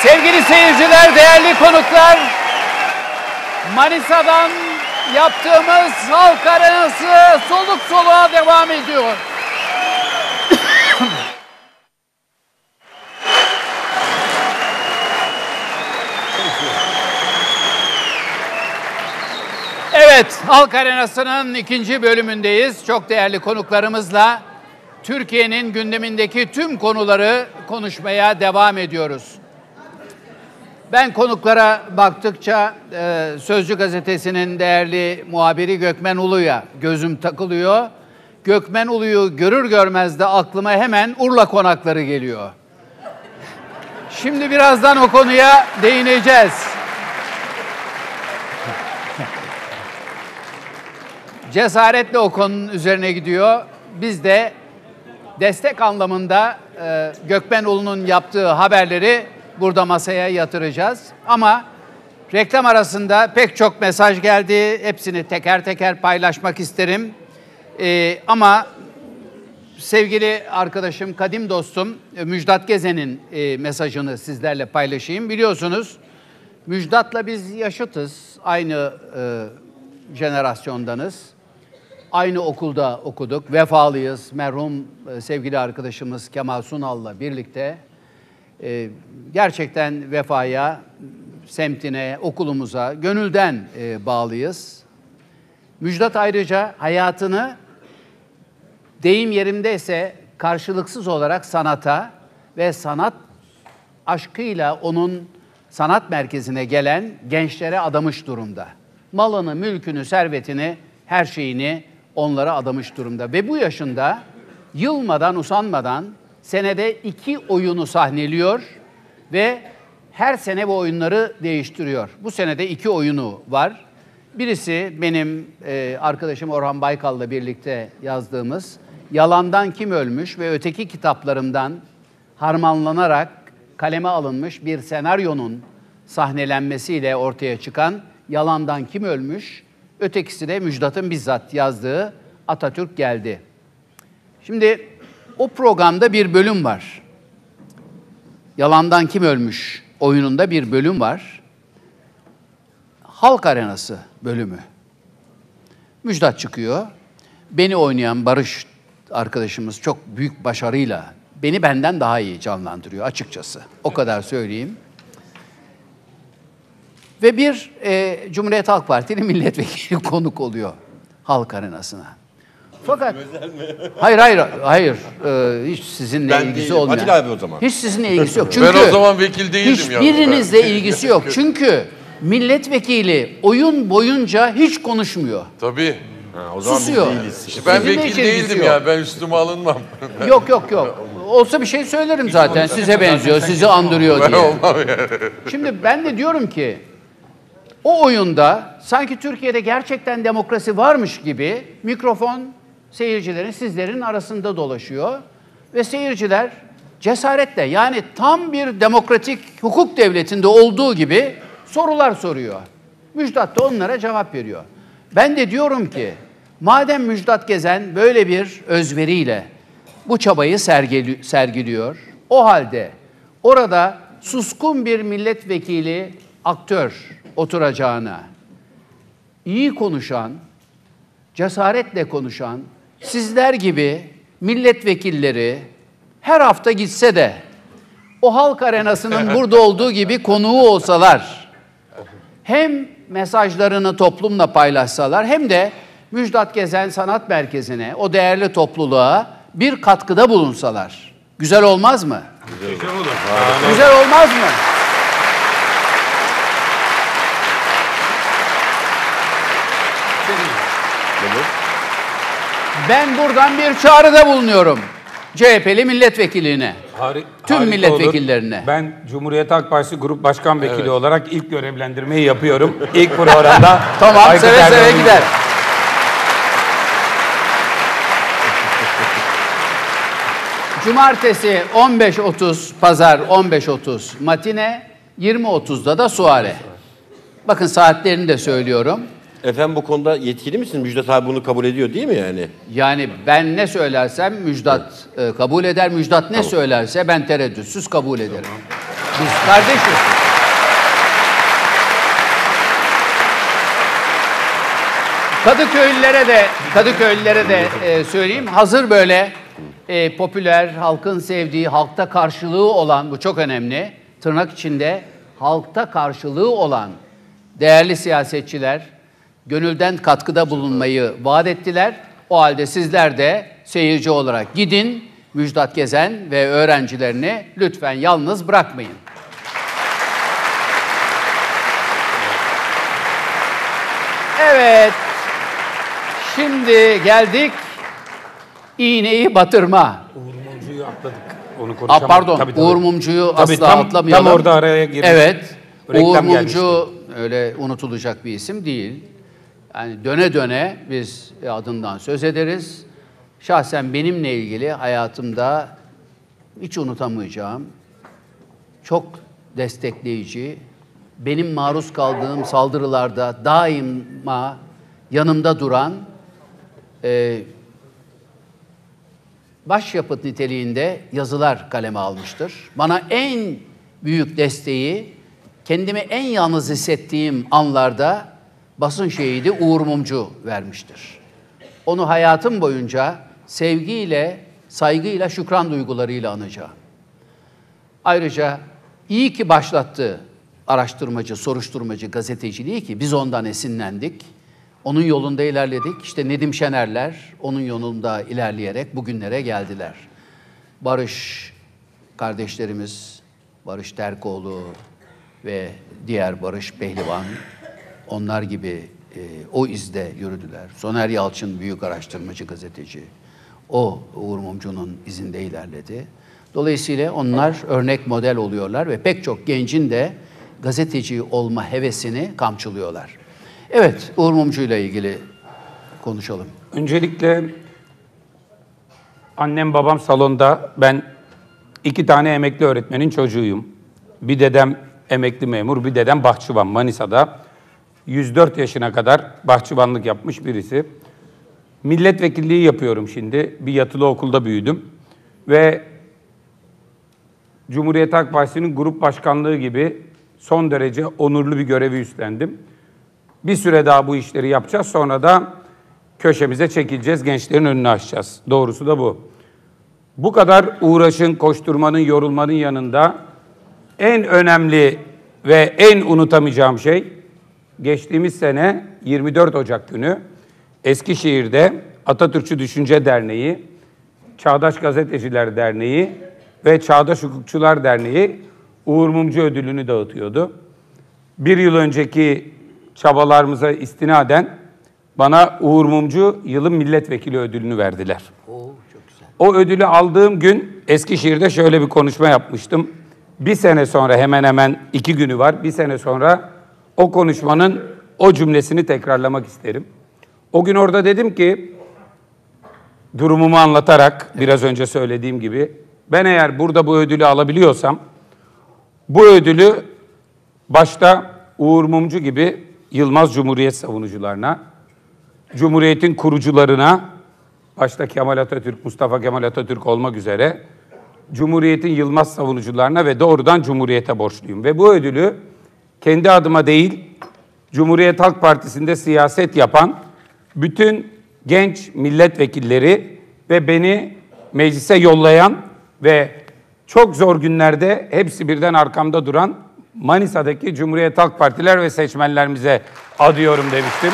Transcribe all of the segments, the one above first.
Sevgili seyirciler, değerli konuklar, Manisa'dan yaptığımız halk arenası soluk soluğa devam ediyor. Evet, halk arenasının ikinci bölümündeyiz. Çok değerli konuklarımızla Türkiye'nin gündemindeki tüm konuları konuşmaya devam ediyoruz. Ben konuklara baktıkça Sözcü Gazetesi'nin değerli muhabiri Gökmen Ulu'ya gözüm takılıyor. Gökmen Ulu'yu görür görmez de aklıma hemen Urla konakları geliyor. Şimdi birazdan o konuya değineceğiz. Cesaretle o konunun üzerine gidiyor. Biz de destek anlamında Gökmen Ulu'nun yaptığı haberleri burada masaya yatıracağız. Ama reklam arasında pek çok mesaj geldi. Hepsini teker teker paylaşmak isterim. Ama sevgili arkadaşım, kadim dostum Müjdat Gezen'in mesajını sizlerle paylaşayım. Biliyorsunuz Müjdat'la biz yaşıtız. Aynı jenerasyondanız. Aynı okulda okuduk. Vefalıyız. Merhum sevgili arkadaşımız Kemal Sunal'la birlikte gerçekten vefaya, semtine, okulumuza gönülden bağlıyız. Müjdat ayrıca hayatını deyim yerindeyse karşılıksız olarak sanata ve sanat aşkıyla onun sanat merkezine gelen gençlere adamış durumda. Malını, mülkünü, servetini, her şeyini onlara adamış durumda. Ve bu yaşında yılmadan, usanmadan senede 2 oyunu sahneliyor ve her sene bu oyunları değiştiriyor. Bu senede 2 oyunu var. Birisi benim arkadaşım Orhan Baykal'la birlikte yazdığımız Yalandan Kim Ölmüş ve öteki kitaplarımdan harmanlanarak kaleme alınmış bir senaryonun sahnelenmesiyle ortaya çıkan Yalandan Kim Ölmüş. Ötekisi de Müjdat'ın bizzat yazdığı Atatürk Geldi. Şimdi o programda bir bölüm var. Yalandan Kim Ölmüş oyununda bir bölüm var. Halk arenası bölümü. Müjdat çıkıyor. Beni oynayan Barış arkadaşımız çok büyük başarıyla beni benden daha iyi canlandırıyor açıkçası. O kadar söyleyeyim. Ve bir Cumhuriyet Halk Partili milletvekili konuk oluyor halk arenasına. Fakat hayır. Hiç sizinle ilgisi olmayan. Adil abi o zaman. Hiç sizinle ilgisi yok. Çünkü ben o zaman vekil değildim ya. Hiçbirinizle ilgisi yok. Çünkü milletvekili oyun boyunca hiç konuşmuyor. Tabii. O zaman Susuyor. biz değiliz. İşte ben Sizinle vekil hiç ilgisi değildim yok. ya. Ben üstüme alınmam. Yok. Olsa bir şey söylerim zaten. Size benziyor, sizi andırıyor Ben diye. olmam yani. Şimdi ben de diyorum ki o oyunda sanki Türkiye'de gerçekten demokrasi varmış gibi mikrofon seyircilerin, sizlerin arasında dolaşıyor ve seyirciler cesaretle, yani tam bir demokratik hukuk devletinde olduğu gibi sorular soruyor. Müjdat da onlara cevap veriyor. Ben de diyorum ki madem Müjdat Gezen böyle bir özveriyle bu çabayı sergiliyor, o halde orada suskun bir milletvekili aktör oturacağına, iyi konuşan, cesaretle konuşan, sizler gibi milletvekilleri her hafta gitse de o halk arenasının burada olduğu gibi konuğu olsalar, hem mesajlarını toplumla paylaşsalar hem de Müjdat Gezen Sanat Merkezi'ne, o değerli topluluğa bir katkıda bulunsalar. Güzel olmaz mı? Güzel olur. Güzel olmaz mı? Ben buradan bir çağrıda bulunuyorum. CHP'li milletvekiline. Tüm milletvekillerine. Olur. Ben Cumhuriyet Halk Partisi Grup Başkan Vekili olarak ilk görevlendirmeyi yapıyorum. İlk programda. Tamam, seve gider. Cumartesi 15.30, pazar 15.30 matine, 20.30'da da suare. Bakın saatlerini de söylüyorum. Efendim bu konuda yetkili misin? Müjdat abi bunu kabul ediyor değil mi yani? Yani ben ne söylersem Müjdat kabul eder. Müjdat ne söylerse ben tereddütsüz kabul ederim. Biz kardeşiz. Kadıköylülere de söyleyeyim. Hazır böyle popüler, halkın sevdiği, halkta karşılığı olan, bu çok önemli. Tırnak içinde halkta karşılığı olan değerli siyasetçiler gönülden katkıda bulunmayı vaat ettiler. O halde sizler de seyirci olarak gidin, Müjdat Gezen ve öğrencilerini lütfen yalnız bırakmayın. Evet, şimdi geldik iğneyi batırma. Uğur Mumcu'yu atladık. Onu konuşamadık. Pardon, Tabii. Uğur Mumcu'yu Tabii, asla tam atlamayalım. orada araya girmiş. Evet, Reklam Uğur gelmişti. Mumcu öyle unutulacak bir isim değil. Yani döne döne biz adından söz ederiz. Şahsen benimle ilgili hayatımda hiç unutamayacağım, çok destekleyici, benim maruz kaldığım saldırılarda daima yanımda duran, başyapıt niteliğinde yazılar kaleme almıştır. Bana en büyük desteği, kendimi en yalnız hissettiğim anlarda basın şehidi Uğur Mumcu vermiştir. Onu hayatım boyunca sevgiyle, saygıyla, şükran duygularıyla anacağım. Ayrıca iyi ki başlattı araştırmacı, soruşturmacı gazeteciliği ki biz ondan esinlendik. Onun yolunda ilerledik. İşte Nedim Şenerler onun yolunda ilerleyerek bugünlere geldiler. Barış kardeşlerimiz, Barış Terkoğlu ve diğer Barış Pehlivan, onlar gibi o izde yürüdüler. Soner Yalçın büyük araştırmacı, gazeteci. O Uğur Mumcu'nun izinde ilerledi. Dolayısıyla onlar örnek model oluyorlar ve pek çok gencin de gazeteci olma hevesini kamçılıyorlar. Evet, Uğur Mumcu ile ilgili konuşalım. Öncelikle annem babam salonda, ben 2 tane emekli öğretmenin çocuğuyum. Bir dedem emekli memur, bir dedem bahçıvan Manisa'da. 104 yaşına kadar bahçıvanlık yapmış birisi. Milletvekilliği yapıyorum şimdi. Bir yatılı okulda büyüdüm. Ve Cumhuriyet Halk Partisi'nin grup başkanlığı gibi son derece onurlu bir görevi üstlendim. Bir süre daha bu işleri yapacağız. Sonra da köşemize çekileceğiz. Gençlerin önünü açacağız. Doğrusu da bu. Bu kadar uğraşın, koşturmanın, yorulmanın yanında en önemli ve en unutamayacağım şey geçtiğimiz sene 24 Ocak günü Eskişehir'de Atatürkçü Düşünce Derneği, Çağdaş Gazeteciler Derneği ve Çağdaş Hukukçular Derneği Uğur Mumcu ödülünü dağıtıyordu. Bir yıl önceki çabalarımıza istinaden bana Uğur Mumcu yılın milletvekili ödülünü verdiler. Çok güzel. O ödülü aldığım gün Eskişehir'de şöyle bir konuşma yapmıştım. Bir sene sonra, hemen hemen 2 günü var, bir sene sonra o konuşmanın o cümlesini tekrarlamak isterim. O gün orada dedim ki, durumumu anlatarak biraz önce söylediğim gibi, ben eğer burada bu ödülü alabiliyorsam, bu ödülü başta Uğur Mumcu gibi Yılmaz Cumhuriyet savunucularına, Cumhuriyet'in kurucularına, başta Kemal Atatürk, Mustafa Kemal Atatürk olmak üzere, Cumhuriyet'in Yılmaz savunucularına ve doğrudan Cumhuriyet'e borçluyum. Ve bu ödülü kendi adıma değil, Cumhuriyet Halk Partisi'nde siyaset yapan bütün genç milletvekilleri ve beni meclise yollayan ve çok zor günlerde hepsi birden arkamda duran Manisa'daki Cumhuriyet Halk Partiler ve seçmenlerimize adıyorum demiştim.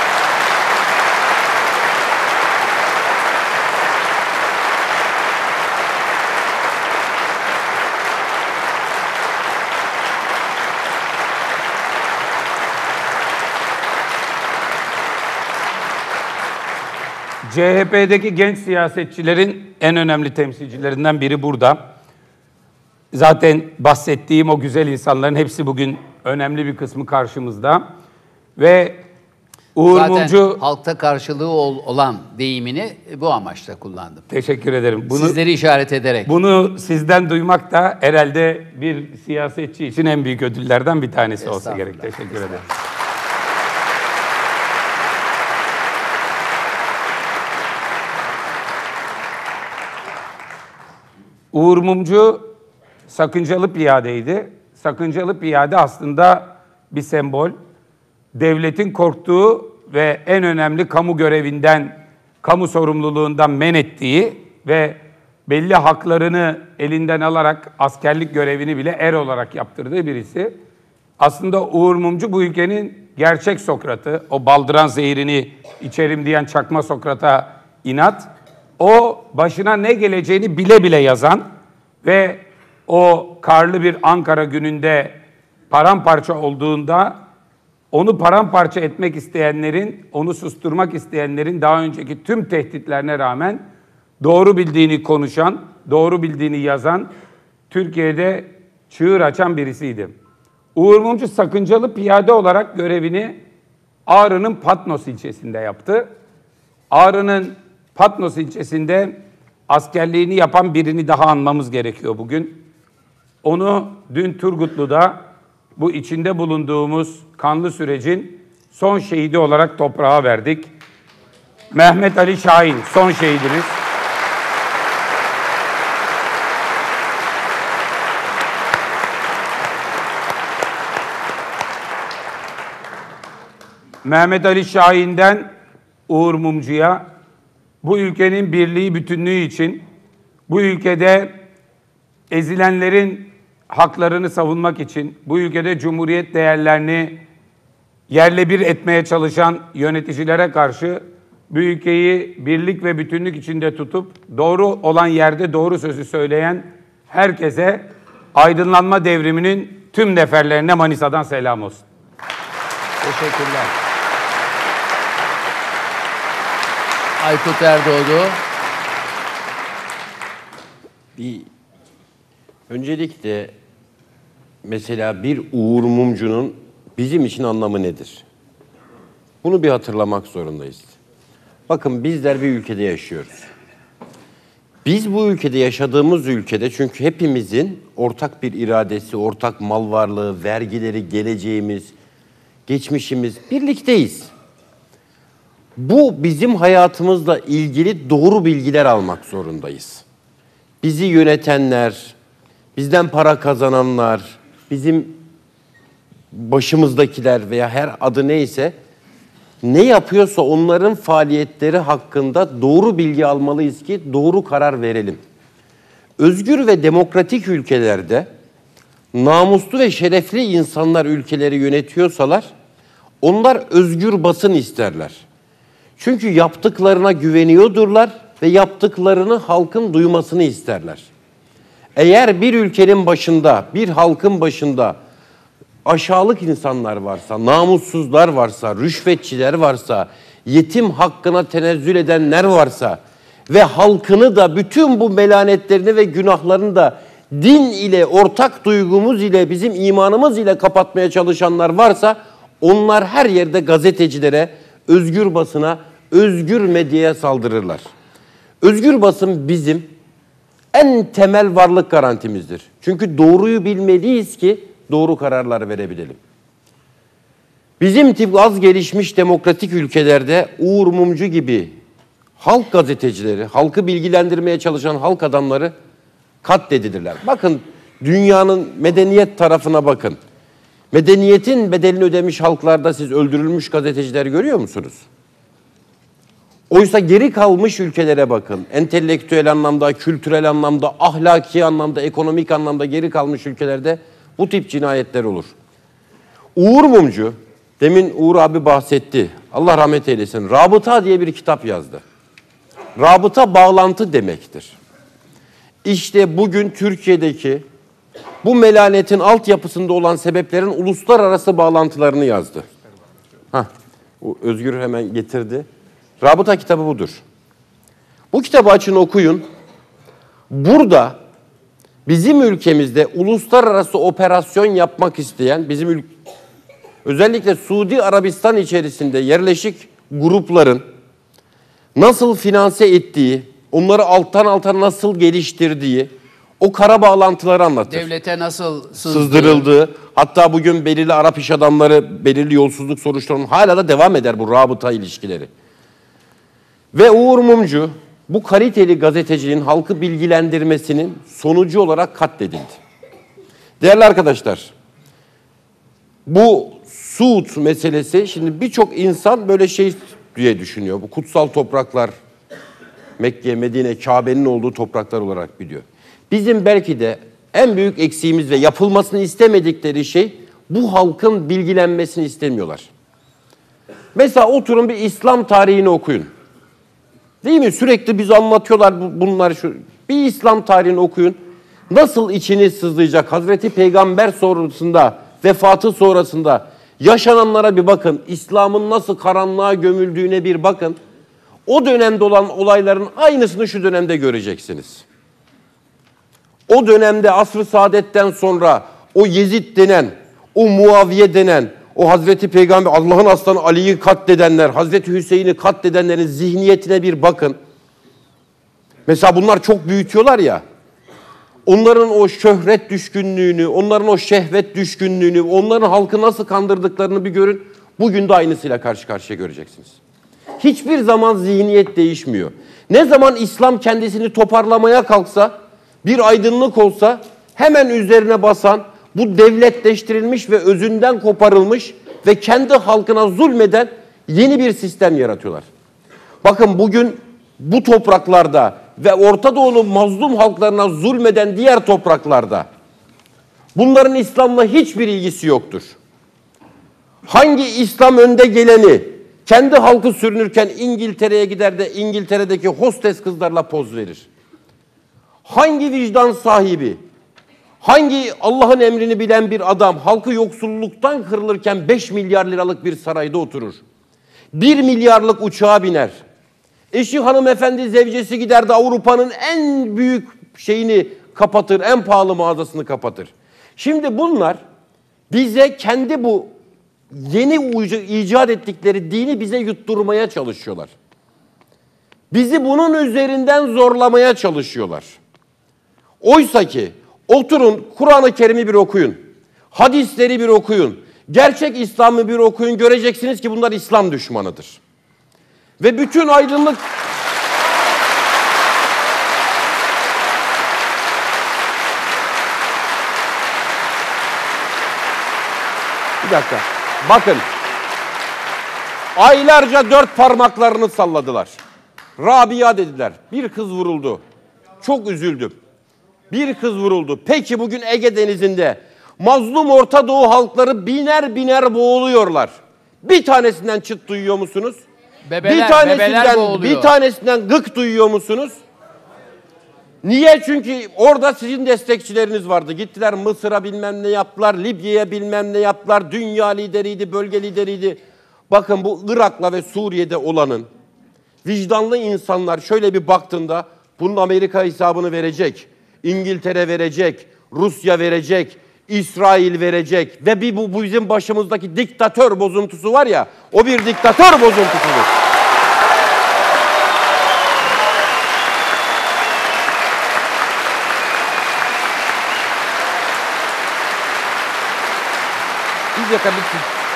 CHP'deki genç siyasetçilerin en önemli temsilcilerinden biri burada. Zaten bahsettiğim o güzel insanların hepsi bugün önemli bir kısmı karşımızda. Ve Uğur Zaten Mumcu... halkta karşılığı olan deyimini bu amaçla kullandım. Teşekkür ederim. Sizleri işaret ederek. Bunu sizden duymak da herhalde bir siyasetçi için en büyük ödüllerden bir tanesi olsa gerek. Teşekkür ederim. Uğur Mumcu sakıncalı piyadeydi. sakıncalı piyade aslında bir sembol. Devletin korktuğu ve en önemli kamu görevinden, kamu sorumluluğundan men ettiği ve belli haklarını elinden alarak askerlik görevini bile er olarak yaptırdığı birisi. Aslında Uğur Mumcu bu ülkenin gerçek Sokrat'ı. O baldıran zehirini içerim diyen çakma Sokrat'a inat. O başına ne geleceğini bile bile yazan ve o karlı bir Ankara gününde paramparça olduğunda onu paramparça etmek isteyenlerin, onu susturmak isteyenlerin daha önceki tüm tehditlerine rağmen doğru bildiğini konuşan, doğru bildiğini yazan, Türkiye'de çığır açan birisiydi. Uğur Mumcu sakıncalı piyade olarak görevini Ağrı'nın Patnos ilçesinde yaptı. Ağrı'nın Patnos ilçesinde askerliğini yapan birini daha anmamız gerekiyor bugün. Onu dün Turgutlu'da bu içinde bulunduğumuz kanlı sürecin son şehidi olarak toprağa verdik. Mehmet Ali Şahin son şehidimiz. Mehmet Ali Şahin'den Uğur Mumcu'ya bu ülkenin birliği, bütünlüğü için, bu ülkede ezilenlerin haklarını savunmak için, bu ülkede cumhuriyet değerlerini yerle bir etmeye çalışan yöneticilere karşı bu ülkeyi birlik ve bütünlük içinde tutup doğru olan yerde doğru sözü söyleyen herkese aydınlanma devriminin tüm neferlerine Manisa'dan selam olsun. Teşekkürler. Aykut Erdoğdu. Öncelikle mesela bir Uğur Mumcu'nun bizim için anlamı nedir? Bunu bir hatırlamak zorundayız. Bakın bizler bir ülkede yaşıyoruz. Biz bu ülkede yaşadığımız ülkede çünkü hepimizin ortak bir iradesi, ortak mal varlığı, vergileri, geleceğimiz, geçmişimiz, birlikteyiz. Bu bizim hayatımızla ilgili doğru bilgiler almak zorundayız. Bizi yönetenler, bizden para kazananlar, bizim başımızdakiler veya her adı neyse ne yapıyorsa onların faaliyetleri hakkında doğru bilgi almalıyız ki doğru karar verelim. Özgür ve demokratik ülkelerde namuslu ve şerefli insanlar ülkeleri yönetiyorsalar onlar özgür basın isterler. Çünkü yaptıklarına güveniyordurlar ve yaptıklarını halkın duymasını isterler. Eğer bir ülkenin başında, bir halkın başında aşağılık insanlar varsa, namussuzlar varsa, rüşvetçiler varsa, yetim hakkına tenezzül edenler varsa ve halkını da bütün bu melanetlerini ve günahlarını da din ile, ortak duygumuz ile, bizim imanımız ile kapatmaya çalışanlar varsa onlar her yerde gazetecilere, özgür basına, özgür medyaya saldırırlar. Özgür basın bizim en temel varlık garantimizdir. Çünkü doğruyu bilmeliyiz ki doğru kararlar verebilelim. Bizim tip az gelişmiş demokratik ülkelerde Uğur Mumcu gibi halk gazetecileri, halkı bilgilendirmeye çalışan halk adamları katledilirler. Bakın dünyanın medeniyet tarafına bakın. Medeniyetin bedelini ödemiş halklarda siz öldürülmüş gazeteciler görüyor musunuz? Oysa geri kalmış ülkelere bakın. Entelektüel anlamda, kültürel anlamda, ahlaki anlamda, ekonomik anlamda geri kalmış ülkelerde bu tip cinayetler olur. Uğur Mumcu, demin Uğur abi bahsetti. Allah rahmet eylesin. Rabıta diye bir kitap yazdı. Rabıta bağlantı demektir. İşte bugün Türkiye'deki bu melanetin altyapısında olan sebeplerin uluslararası bağlantılarını yazdı. Özgür hemen getirdi. Rabıta kitabı budur. Bu kitabı açın okuyun. Burada bizim ülkemizde uluslararası operasyon yapmak isteyen, özellikle Suudi Arabistan içerisinde yerleşik grupların nasıl finanse ettiği, onları alttan alta nasıl geliştirdiği, o kara bağlantıları anlatır. Devlete nasıl sızdırıldığı, hatta bugün belirli Arap iş adamları belirli yolsuzluk soruşturmaları hala da devam eder bu rabıta ilişkileri. Ve Uğur Mumcu bu kaliteli gazetecinin halkı bilgilendirmesinin sonucu olarak katledildi. Değerli arkadaşlar, bu Suud meselesi, şimdi birçok insan böyle şey diye düşünüyor. Bu kutsal topraklar, Mekke, Medine, Kabe'nin olduğu topraklar olarak biliyor. Bizim belki de en büyük eksiğimiz ve yapılmasını istemedikleri şey, bu halkın bilgilenmesini istemiyorlar. Mesela oturun bir İslam tarihini okuyun. Değil mi? Sürekli bize anlatıyorlar bunlar şu. Bir İslam tarihini okuyun. Nasıl içiniz sızlayacak? Hazreti Peygamber sonrasında, vefatı sonrasında yaşananlara bir bakın. İslam'ın nasıl karanlığa gömüldüğüne bir bakın. O dönemde olan olayların aynısını şu dönemde göreceksiniz. O dönemde Asr-ı Saadet'ten sonra o Yezid denen, o Muaviye denen, o Hazreti Peygamber, Allah'ın aslanı Ali'yi katledenler, Hazreti Hüseyin'i katledenlerin zihniyetine bir bakın. Mesela bunlar çok büyütüyorlar ya. Onların o şöhret düşkünlüğünü, onların o şehvet düşkünlüğünü, onların halkı nasıl kandırdıklarını bir görün. Bugün de aynısıyla karşı karşıya göreceksiniz. Hiçbir zaman zihniyet değişmiyor. Ne zaman İslam kendisini toparlamaya kalksa, bir aydınlık olsa hemen üzerine basan, bu devletleştirilmiş ve özünden koparılmış ve kendi halkına zulmeden yeni bir sistem yaratıyorlar. Bakın bugün bu topraklarda ve Orta Doğu'nun mazlum halklarına zulmeden diğer topraklarda bunların İslam'la hiçbir ilgisi yoktur. Hangi İslam önde geleni kendi halkı sürünürken İngiltere'ye gider de İngiltere'deki hostes kızlarla poz verir? Hangi vicdan sahibi, hangi Allah'ın emrini bilen bir adam halkı yoksulluktan kırılırken 5 milyar liralık bir sarayda oturur? 1 milyarlık uçağa biner. Eşi hanımefendi zevcesi gider de Avrupa'nın en büyük şeyini kapatır, en pahalı mağazasını kapatır. Şimdi bunlar bize kendi bu yeni icat ettikleri dini bize yutturmaya çalışıyorlar. Bizi bunun üzerinden zorlamaya çalışıyorlar. Oysa ki oturun Kur'an-ı Kerim'i bir okuyun. Hadisleri bir okuyun. Gerçek İslam'ı bir okuyun. Göreceksiniz ki bunlar İslam düşmanıdır. Ve bütün aydınlık... Bir dakika. Bakın. Aylarca 4 parmaklarını salladılar. Rabia dediler. Bir kız vuruldu. Çok üzüldüm. Bir kız vuruldu. Peki bugün Ege Denizi'nde mazlum Orta Doğu halkları biner biner boğuluyorlar. Bir tanesinden çıt duyuyor musunuz? Bir tanesinden gık duyuyor musunuz? Niye? Çünkü orada sizin destekçileriniz vardı. Gittiler Mısır'a bilmem ne yaptılar, Libya'ya bilmem ne yaptılar. Dünya lideriydi, bölge lideriydi. Bakın bu Irak'la ve Suriye'de olanın vicdanlı insanlar şöyle bir baktığında bunun Amerika hesabını verecek, İngiltere verecek, Rusya verecek, İsrail verecek ve bu bizim başımızdaki diktatör bozuntusu var ya, o bir diktatör bozuntusudur. Bir dakika bitsin.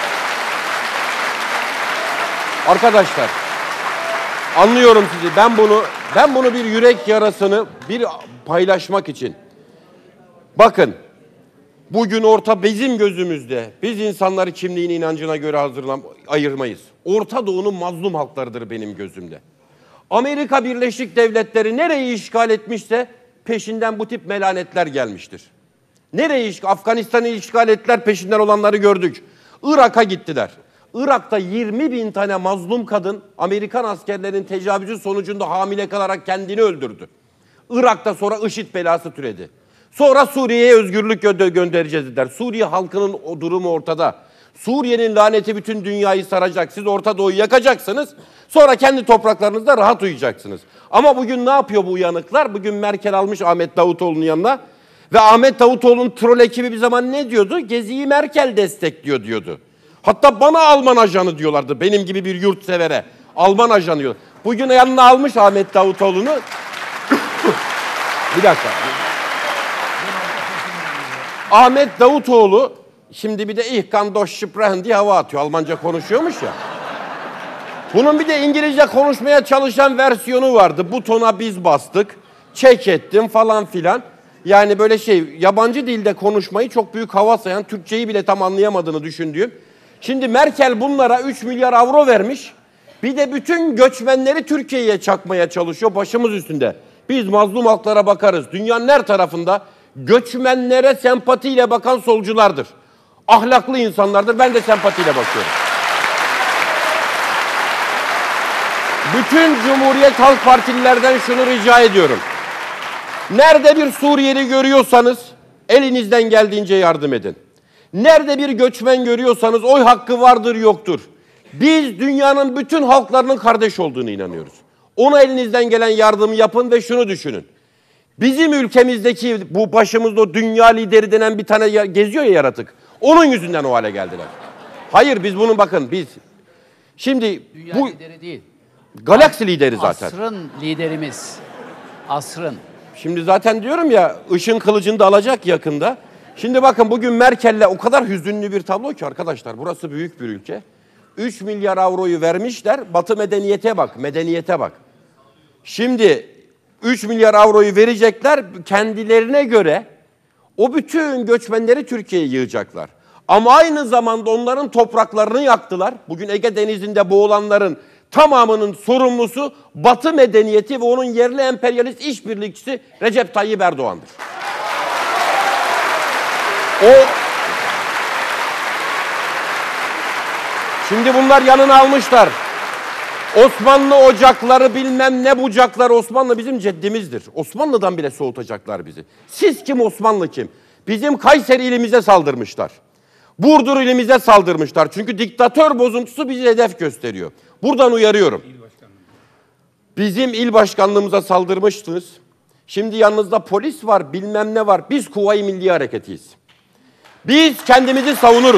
Arkadaşlar, anlıyorum sizi. Ben bunu bir yürek yarasını bir paylaşmak için. Bakın, bugün bizim gözümüzde, biz insanları kimliğine, inancına göre ayırmayız. Orta Doğu'nun mazlum halklarıdır benim gözümde. Amerika Birleşik Devletleri nereyi işgal etmişse peşinden bu tip melanetler gelmiştir. Afganistan'ı işgal ettiler, peşinden olanları gördük. Irak'a gittiler. Irak'ta 20 bin tane mazlum kadın Amerikan askerlerinin tecavüzü sonucunda hamile kalarak kendini öldürdü. Irak'ta sonra IŞİD belası türedi. Sonra Suriye'ye özgürlük göndereceğiz dediler. Suriye halkının o durumu ortada. Suriye'nin laneti bütün dünyayı saracak. Siz Orta Doğu'yu yakacaksınız. Sonra kendi topraklarınızda rahat uyuyacaksınız. Ama bugün ne yapıyor bu uyanıklar? Bugün Merkel almış Ahmet Davutoğlu'nun yanına. Ve Ahmet Davutoğlu'nun troll ekibi bir zaman ne diyordu? Gezi'yi Merkel destekliyor diyordu. Hatta bana Alman ajanı diyorlardı. Benim gibi bir yurtsevere. Alman ajanı diyor. Bugün yanına almış Ahmet Davutoğlu'nu. Bir dakika. Ahmet Davutoğlu şimdi bir de Ich kann Deutsch sprechen diye hava atıyor. Almanca konuşuyormuş ya. Bunun bir de İngilizce konuşmaya çalışan versiyonu vardı. Butona biz bastık. Çek ettim falan filan. Yani böyle yabancı dilde konuşmayı çok büyük hava sayan, Türkçeyi bile tam anlayamadığını düşündüğüm. Şimdi Merkel bunlara 3 milyar avro vermiş. Bir de bütün göçmenleri Türkiye'ye çakmaya çalışıyor başımız üstünde. Biz mazlum halklara bakarız. Dünyanın her tarafında göçmenlere sempatiyle bakan solculardır. Ahlaklı insanlardır. Ben de sempatiyle bakıyorum. Bütün Cumhuriyet Halk Partililerden şunu rica ediyorum. Nerede bir Suriyeli görüyorsanız elinizden geldiğince yardım edin. Nerede bir göçmen görüyorsanız oy hakkı vardır yoktur. Biz dünyanın bütün halklarının kardeş olduğunu inanıyoruz. Ona elinizden gelen yardımı yapın ve şunu düşünün. Bizim ülkemizdeki bu başımızda o dünya lideri denen bir tane geziyor ya yaratık. Onun yüzünden o hale geldiler. Hayır biz bunu bakın biz. Şimdi Dünya bu lideri değil. galaksi lideri zaten. Asrın liderimiz. Asrın. Şimdi zaten diyorum ya ışın kılıcını da alacak yakında. Şimdi bakın bugün Merkel'le o kadar hüzünlü bir tablo ki arkadaşlar. Burası büyük bir ülke. 3 milyar avroyu vermişler. Batı medeniyete bak, medeniyete bak. Şimdi 3 milyar avroyu verecekler kendilerine göre o bütün göçmenleri Türkiye'ye yığacaklar. Ama aynı zamanda onların topraklarını yaktılar. Bugün Ege Denizi'nde boğulanların tamamının sorumlusu Batı medeniyeti ve onun yerli emperyalist işbirlikçisi Recep Tayyip Erdoğan'dır. Şimdi bunlar yanına almışlar. Osmanlı ocakları bilmem ne bucakları. Osmanlı bizim ceddimizdir. Osmanlı'dan bile soğutacaklar bizi. Siz kim, Osmanlı kim? Bizim Kayseri ilimize saldırmışlar. Burdur ilimize saldırmışlar. Çünkü diktatör bozuntusu bizi hedef gösteriyor. Buradan uyarıyorum. Bizim il başkanlığımıza saldırmıştınız. Şimdi yanınızda polis var, bilmem ne var. Biz Kuvayi Milliye Hareketiyiz. Biz kendimizi savunuruz.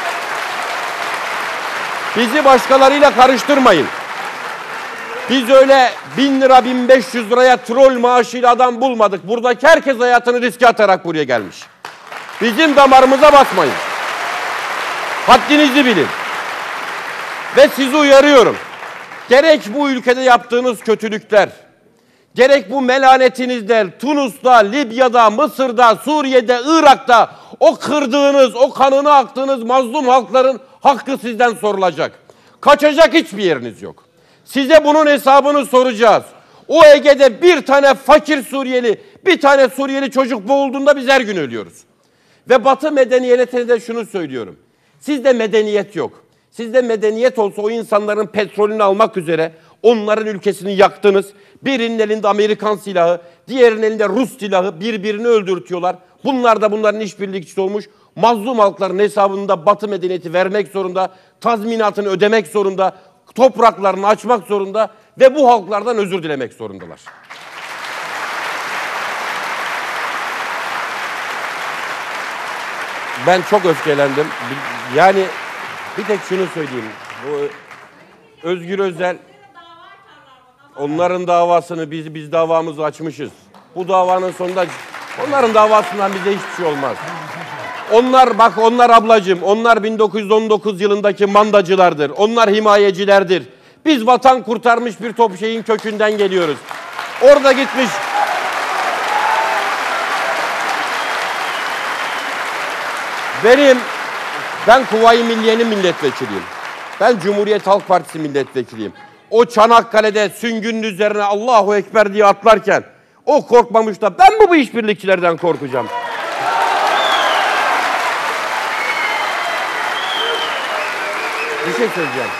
Bizi başkalarıyla karıştırmayın. Biz öyle 1000 lira 1500 liraya troll maaşıyla adam bulmadık. Buradaki herkes hayatını riske atarak buraya gelmiş. Bizim damarımıza basmayın. Haddinizi bilin. Ve sizi uyarıyorum. Gerek bu ülkede yaptığınız kötülükler, gerek bu melanetinizle Tunus'ta, Libya'da, Mısır'da, Suriye'de, Irak'ta o kırdığınız, o kanını aktığınız mazlum halkların hakkı sizden sorulacak. Kaçacak hiçbir yeriniz yok. Size bunun hesabını soracağız. O Ege'de bir tane fakir Suriyeli, bir tane Suriyeli çocuk boğulduğunda biz her gün ölüyoruz. Ve Batı medeniyetine de şunu söylüyorum. Sizde medeniyet yok. Sizde medeniyet olsa o insanların petrolünü almak üzere onların ülkesini yaktınız. Birinin elinde Amerikan silahı, diğerinin elinde Rus silahı birbirini öldürtüyorlar. Bunlar da bunların işbirlikçisi olmuş. Mazlum halkların hesabında Batı medeniyeti vermek zorunda, tazminatını ödemek zorunda, topraklarını açmak zorunda ve bu halklardan özür dilemek zorundalar. Ben çok öfkelendim. Yani bir tek şunu söyleyeyim. Bu Özgür Özel, onların davasını biz davamızı açmışız. Bu davanın sonunda onların davasından bize hiçbir şey olmaz. Onlar ablacığım, onlar 1919 yılındaki mandacılardır. Onlar himayecilerdir. Biz vatan kurtarmış bir top şeyin kökünden geliyoruz. Orada gitmiş. Ben Kuvayi Milliye'nin milletvekiliyim. Ben Cumhuriyet Halk Partisi milletvekiliyim. O Çanakkale'de süngünün üzerine Allahu Ekber diye atlarken o korkmamış da ben mi bu işbirlikçilerden korkacağım? Bir şey söyleyeceğim.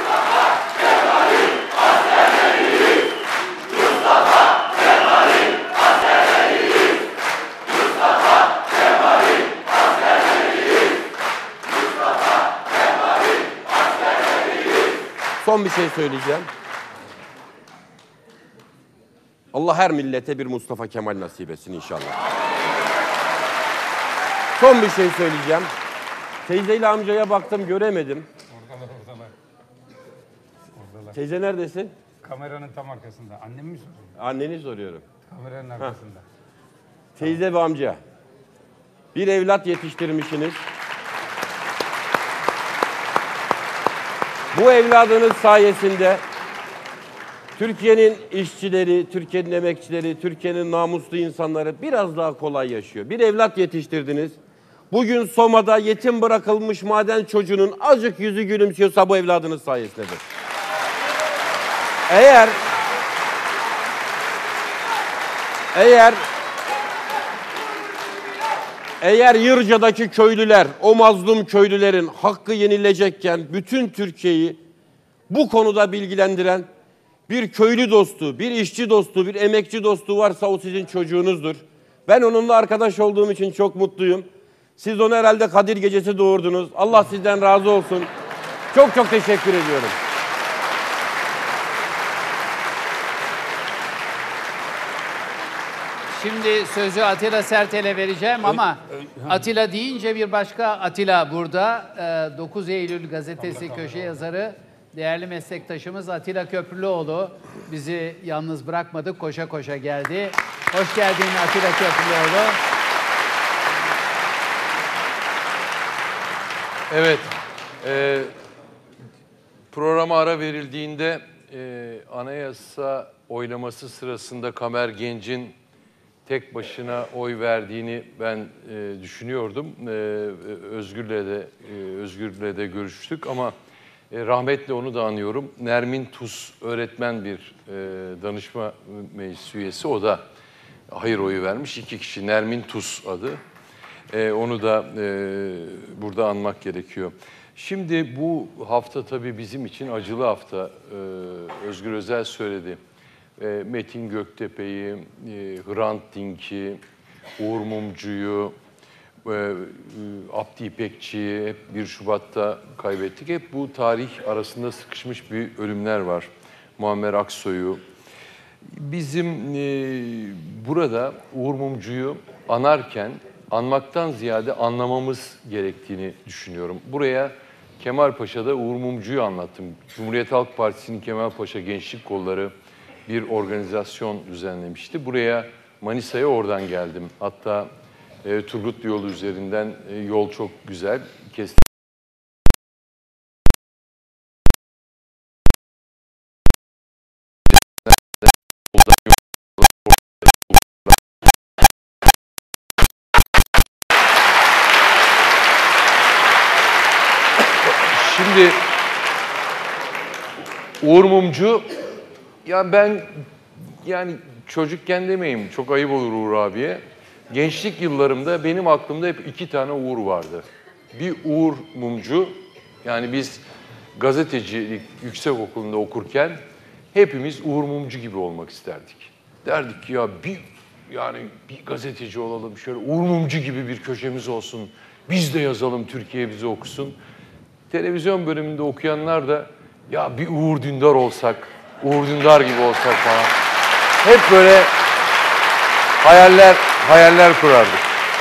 Son bir şey söyleyeceğim. Allah her millete bir Mustafa Kemal nasip etsin inşallah. Son bir şey söyleyeceğim. Teyzeyle amcaya baktım göremedim. Oradalar. Teyze neredesin? Kameranın tam arkasında. Annemi mi soruyorsun? Anneni soruyorum. Kameranın arkasında. Teyze ve amca. Bir evlat yetiştirmişsiniz. Bu evladınız sayesinde Türkiye'nin işçileri, Türkiye'nin emekçileri, Türkiye'nin namuslu insanları biraz daha kolay yaşıyor. Bir evlat yetiştirdiniz. Bugün Soma'da yetim bırakılmış maden çocuğunun azıcık yüzü gülümsüyorsa bu evladınız sayesindedir. Eğer Yırca'daki köylüler, o mazlum köylülerin hakkı yenilecekken bütün Türkiye'yi bu konuda bilgilendiren bir köylü dostu, bir işçi dostu, bir emekçi dostu varsa o sizin çocuğunuzdur. Ben onunla arkadaş olduğum için çok mutluyum. Siz onu herhalde Kadir Gecesi doğurdunuz. Allah sizden razı olsun. Çok çok teşekkür ediyorum. Şimdi sözü Atilla Sertel'e vereceğim ama Atilla deyince bir başka Atilla burada. 9 Eylül gazetesi köşe yazarı, değerli meslektaşımız Atilla Köprülüoğlu bizi yalnız bırakmadı, koşa koşa geldi. Hoş geldin Atilla Köprülüoğlu. Evet, programa ara verildiğinde anayasa oylaması sırasında Kamer Genç'in tek başına oy verdiğini ben düşünüyordum. Özgür'le de görüştük ama rahmetle onu da anıyorum. Nermin Tuz öğretmen bir danışma meclis üyesi. O da hayır oyu vermiş. 2 kişi. Nermin Tuz adı. Onu da burada anmak gerekiyor. Şimdi bu hafta tabii bizim için acılı hafta. Özgür Özel söyledi. Metin Göktepe'yi, Hrant Dink'i, Uğur Mumcu'yu, Abdi İpekçi'yi hep 1 Şubat'ta kaybettik. Hep bu tarih arasında sıkışmış bir ölümler var. Muammer Aksoy'u. Bizim burada Uğur Mumcu'yu anarken anmaktan ziyade anlamamız gerektiğini düşünüyorum. Buraya Kemalpaşa'da Uğur Mumcu'yu anlattım. Cumhuriyet Halk Partisi'nin Kemalpaşa Gençlik Kolları bir organizasyon düzenlemişti. Buraya Manisa'ya oradan geldim. Hatta Turgutlu yolu üzerinden yol çok güzel. Şimdi Uğur Mumcu, ya ben yani çocukken demeyeyim, çok ayıp olur Uğur abiye. Gençlik yıllarımda benim aklımda hep 2 tane Uğur vardı. Bir Uğur Mumcu, yani biz gazetecilik yüksekokulunda okurken hepimiz Uğur Mumcu gibi olmak isterdik. Derdik ki ya bir gazeteci olalım, şöyle Uğur Mumcu gibi bir köşemiz olsun, biz de yazalım, Türkiye bizi okusun. Televizyon bölümünde okuyanlar da ya bir Uğur Dündar olsak, Uğur Dündar gibi olsak falan. Hep böyle hayaller kurardık.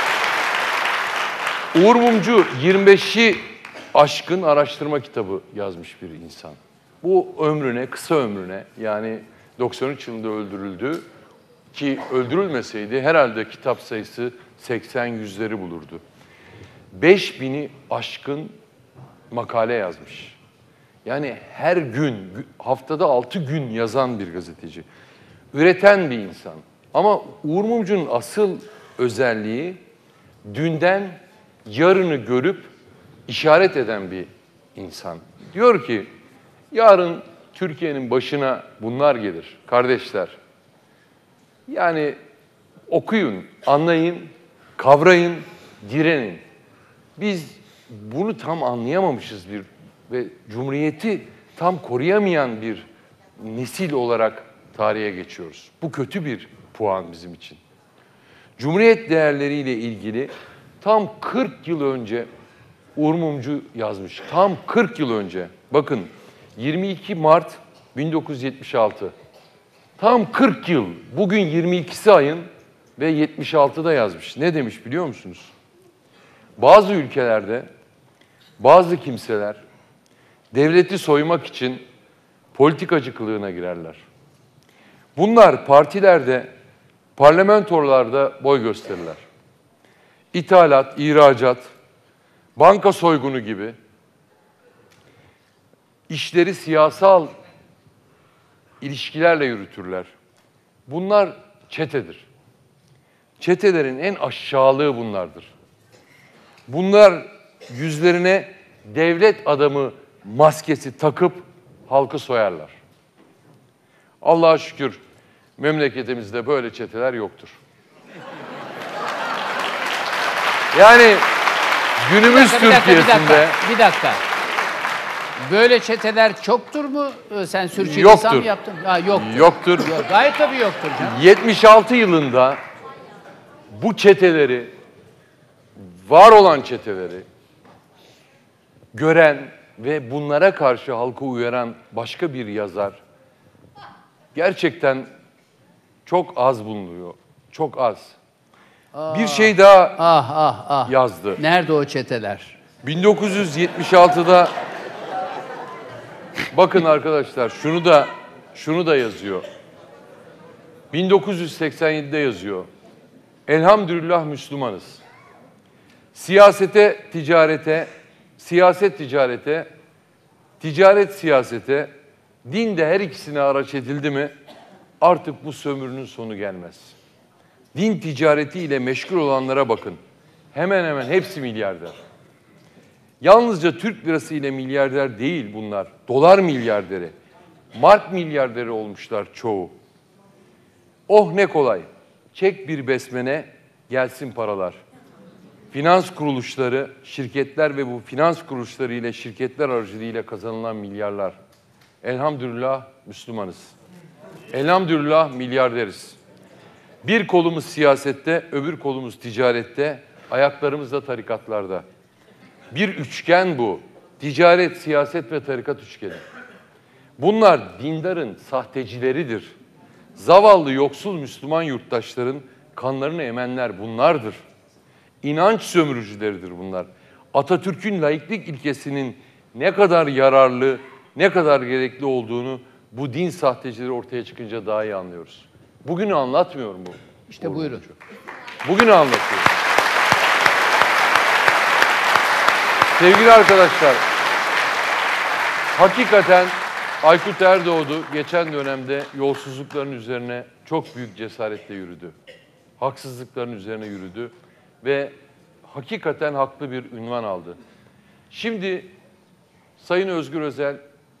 Uğur Mumcu 25'i aşkın araştırma kitabı yazmış bir insan. Bu ömrüne, kısa ömrüne, yani 93 yılında öldürüldü ki öldürülmeseydi herhalde kitap sayısı 80-100'leri bulurdu. 5000'i aşkın makale yazmış. Yani her gün, haftada 6 gün yazan bir gazeteci. Üreten bir insan. Ama Uğur Mumcu'nun asıl özelliği dünden yarını görüp işaret eden bir insan. Diyor ki, yarın Türkiye'nin başına bunlar gelir kardeşler. Yani okuyun, anlayın, kavrayın, direnin. Biz bunu tam anlayamamışız ve Cumhuriyeti tam koruyamayan bir nesil olarak tarihe geçiyoruz. Bu kötü bir puan bizim için. Cumhuriyet değerleriyle ilgili tam 40 yıl önce Uğur Mumcu yazmış. Tam 40 yıl önce. Bakın 22 Mart 1976. Tam 40 yıl. Bugün 22'si ayın ve 76'da yazmış. Ne demiş biliyor musunuz? Bazı ülkelerde bazı kimseler devleti soymak için politikacı kılığına girerler. Bunlar partilerde, parlamentolarda boy gösterirler. İthalat, ihracat, banka soygunu gibi işleri siyasal ilişkilerle yürütürler. Bunlar çetedir. Çetelerin en aşağılığı bunlardır. Bunlar yüzlerine devlet adamı maskesi takıp halkı soyarlar. Allah'a şükür memleketimizde böyle çeteler yoktur. Yani günümüz Türkiye'sinde... Bir dakika. Böyle çeteler çoktur mu? Sen sürçülisan mı yaptın? Ha, yoktur. Yoktur. Yok, gayet tabii yoktur canım. 76 yılında bu çeteleri, var olan çeteleri gören ve bunlara karşı halkı uyaran başka bir yazar gerçekten çok az bulunuyor. Çok az. Bir şey daha yazdı. Nerede o çeteler? 1976'da bakın arkadaşlar şunu da yazıyor. 1987'de yazıyor. Elhamdülillah Müslümanız. Siyaset ticarete, ticaret siyasete, din de her ikisine araç edildi mi artık bu sömürünün sonu gelmez. Din ticaretiyle meşgul olanlara bakın. Hemen hemen hepsi milyarder. Yalnızca Türk lirası ile milyarder değil bunlar. Dolar milyarderi, mark milyarderi olmuşlar çoğu. Oh ne kolay. Çek bir besmene, gelsin paralar. Finans kuruluşları, şirketler ve bu finans kuruluşları ile şirketler aracılığıyla kazanılan milyarlar. Elhamdülillah Müslümanız. Elhamdülillah milyarderiz. Bir kolumuz siyasette, öbür kolumuz ticarette, ayaklarımız da tarikatlarda. Bir üçgen bu. Ticaret, siyaset ve tarikat üçgeni. Bunlar dindarın sahtecileridir. Zavallı yoksul Müslüman yurttaşların kanlarını emenler bunlardır. İnanç sömürücüleridir bunlar. Atatürk'ün laiklik ilkesinin ne kadar yararlı, ne kadar gerekli olduğunu bu din sahtecileri ortaya çıkınca daha iyi anlıyoruz. Bugünü anlatmıyorum bu. İşte buyurun. Bugünü anlatıyorum. Sevgili arkadaşlar, hakikaten Aykut Erdoğdu geçen dönemde yolsuzlukların üzerine çok büyük cesaretle yürüdü. Haksızlıkların üzerine yürüdü ve hakikaten haklı bir ünvan aldı. Şimdi Sayın Özgür Özel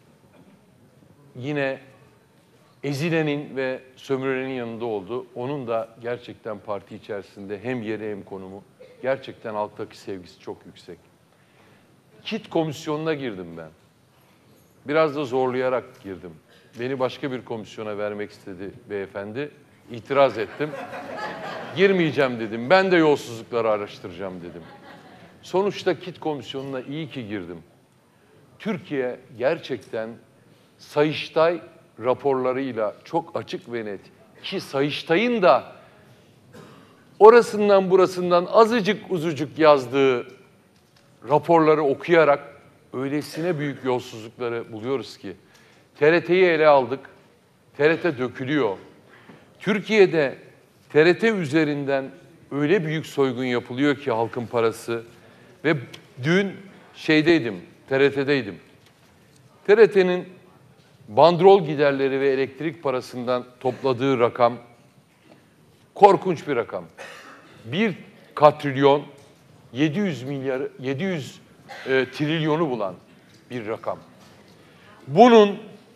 yine ezilenin ve sömürenin yanında oldu. Onun da gerçekten parti içerisinde hem yeri hem konumu, gerçekten halktaki sevgisi çok yüksek. KİT komisyonuna girdim ben. Biraz da zorlayarak girdim. Beni başka bir komisyona vermek istedi beyefendi. İtiraz ettim. Girmeyeceğim dedim. Ben de yolsuzlukları araştıracağım dedim. Sonuçta KİT komisyonuna iyi ki girdim. Türkiye gerçekten Sayıştay raporlarıyla çok açık ve net, ki Sayıştay'ın da orasından burasından azıcık uzucuk yazdığı raporları okuyarak öylesine büyük yolsuzlukları buluyoruz ki. TRT'yi ele aldık. TRT dökülüyor. Türkiye'de TRT üzerinden öyle büyük soygun yapılıyor ki halkın parası. Ve dün TRT'deydim. TRT'nin bandrol giderleri ve elektrik parasından topladığı rakam korkunç bir rakam. 1 katrilyon 700 trilyonu bulan bir rakam. Bunun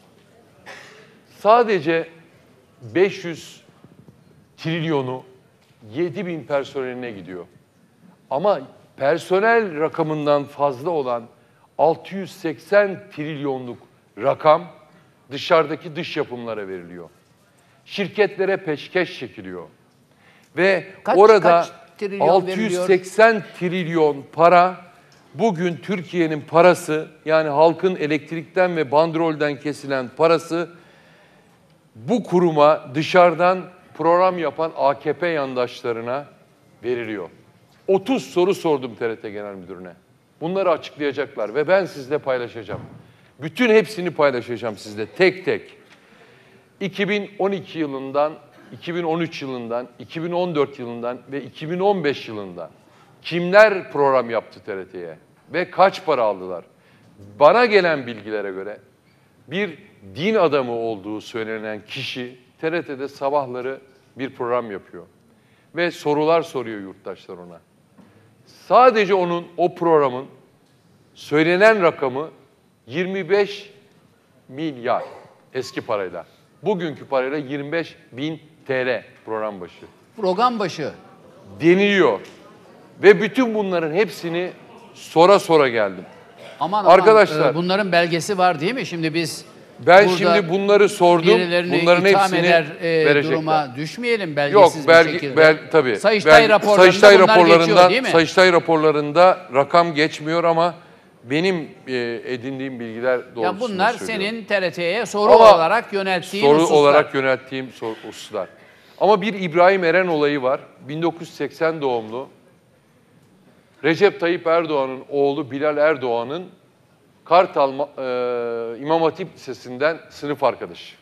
sadece 500 trilyonu 7.000 personeline gidiyor. Ama personel rakamından fazla olan 680 trilyonluk rakam dışarıdaki dış yapımlara veriliyor. Şirketlere peşkeş çekiliyor. Ve orada 680 trilyon para bugün Türkiye'nin parası, yani halkın elektrikten ve bandrolden kesilen parası bu kuruma dışarıdan program yapan AKP yandaşlarına veriliyor. 30 soru sordum TRT Genel Müdürü'ne. Bunları açıklayacaklar ve ben sizle paylaşacağım. Bütün hepsini paylaşacağım sizle tek tek. 2012 yılından, 2013 yılından, 2014 yılından ve 2015 yılından kimler program yaptı TRT'ye ve kaç para aldılar? Bana gelen bilgilere göre bir din adamı olduğu söylenen kişi TRT'de sabahları bir program yapıyor. Ve sorular soruyor yurttaşlar ona. Sadece o programın söylenen rakamı 25 milyar eski parayla. Bugünkü parayla 25 bin TL program başı. Program başı. Deniliyor. Ve bütün bunların hepsini sonra geldim. Aman Arkadaşlar, bunların belgesi var değil mi? Şimdi biz Ben burada şimdi bunları sordum. birilerini Bunların itham hepsini eder, verecekler. duruma düşmeyelim Yok, belgesiz bir şekilde. tabii. Sayıştay raporlarında bunlar geçiyor değil mi? Sayıştay raporlarında rakam geçmiyor ama benim edindiğim bilgiler doğrultusunda Ya bunlar söylüyorum. senin TRT'ye soru Ama olarak yönelttiğin soru hususlar. olarak yönelttiğim hususlar. Ama bir İbrahim Eren olayı var. 1980 doğumlu. Recep Tayyip Erdoğan'ın oğlu Bilal Erdoğan'ın Kartal İmam Hatip Lisesi'nden sınıf arkadaşı.